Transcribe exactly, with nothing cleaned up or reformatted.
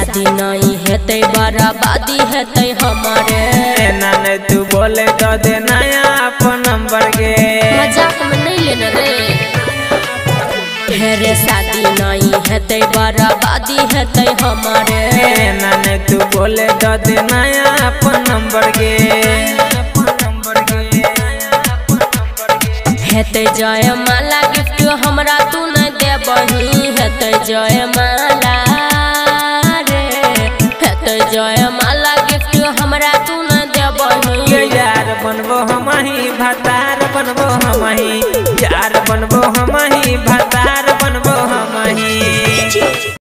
शादी नहीं हेते बर्बादी हेते हमारे। नाने तू बोले तो दे नया अपन नंबर के, मजाक में नहीं लेना रे। हेरे शादी नहीं हेते बर्बादी हेते हमारे। नाने तू बोले तो दे नया अपन नंबर के। हेते जय माला गिफ्ट हमरा तू नहीं देबही। हेते जय माला रे, हेते जय माला गिफ्ट हमरा तू नहीं देबही। यार बनबो हमही भतार बनबो हमही, यार बनबो हमही भतार बनबो हमही।